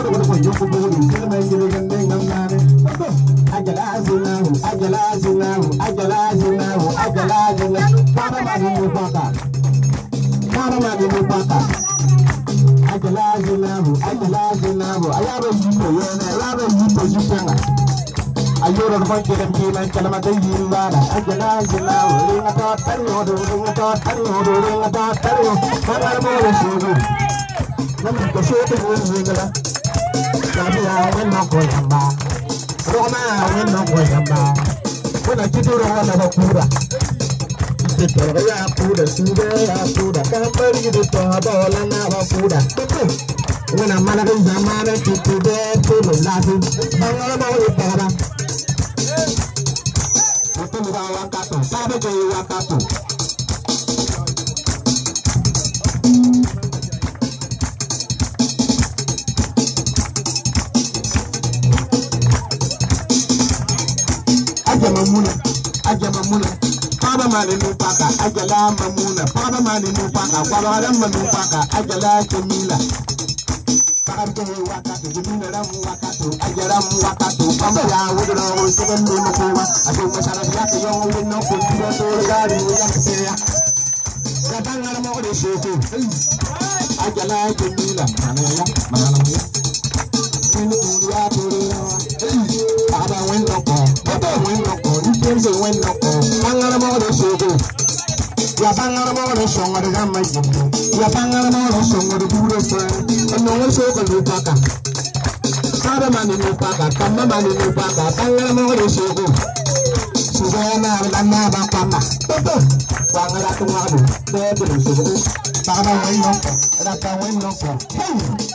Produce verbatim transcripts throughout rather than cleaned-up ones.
Ayoro no point dem ki man kala ma dey yimba da ajala ajala ringa ta taro do ringa ta taro do ringa ta taro mangala mo le shugo nam ko shote mo ringa la ya wen no ko yamba roma wen no ko yamba kuna kituro wala ba kura kituro ya kura sube ya kura kambari de to bola na ba kura wana mala ga zamana kitube to lazu mangala mo le para wakato, sabe que yo wakato. Aja mamuna, aja mamuna. Paba mani nupaka, ajala mamuna. Paba mani nupaka, paba ram nupaka, ajala kemila. Pakam wakato, jumina ram wakato, ajaram wakato. Pamba ya wudro, seven nukuwa. Aso masala yake yongo wino kutuwa tolgari wiyakseya. Katanga mo de shoko. Ajala kemila, manaya, manaya. Wino kuwa tolgari. Paba wino ko, paba wino ko. Nipemse wino ko. Pangala mo de shoko. Ya pangala mo de shongo de gama jimbo. Ya pangala mo de shongo de bure fa. Ono shoko lupaka. Paba mani lupaka, kamba mani lupaka. Pangala mo de shoko. Suzana lana ba kama. Toto. Pangala tungadu. Bebe de shoko. Paba wino ko. Raka wino ko. Hey.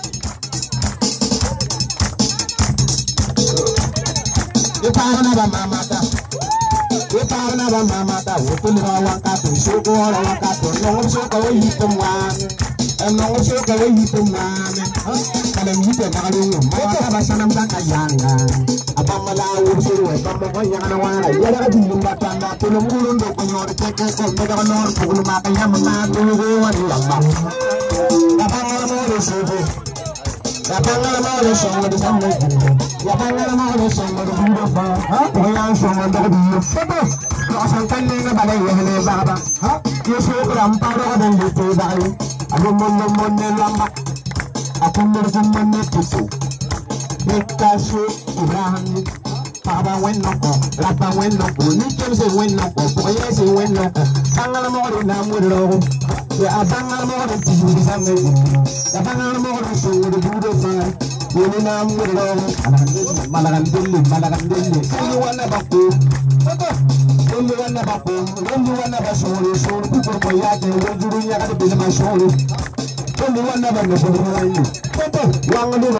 Ipana ba mamata. Ipana ba mamata. Wotuni ba wakato. Shoko ora wakato. No shoko yitumwa. No shoko yitumwa. Kala yipe magalungu. Mawaka ba sanam daka yanga. Abamala ursuru. Abamala yana wana. Yara dimba tanda. Tulungulu ndo kunyori keke ko. Mega nor pugulu maka yamma. Tulugu wani lamba. Abamala mo shoko. Yapangala mo shoko de samme. Yapangala mo shoko de bunda fa. Ha? Oya shoko de bunda. Foto. Kasan kanne bale yene baba. Ha? Yeso ramparo de lute bale. Ado mon mon ne lamba. Aku merjumane tutu. Bekasu Ibrahim. Papa wenoko, Rapa wenoko, Nikem se wenoko, Poye se wenoko. Bangala mo de namuro. Ya bangala mo de tibu samme. Ya bangala mo de shoko de bunda fa. Yeni namuro. Malagan dili, malagan dili. Kayu wana baku. Foto. Dili wana baku. Dili wana basuri, suri kukur poyake. Wajuru nya kada bila masuri. Dili wana baku. Foto. Wangu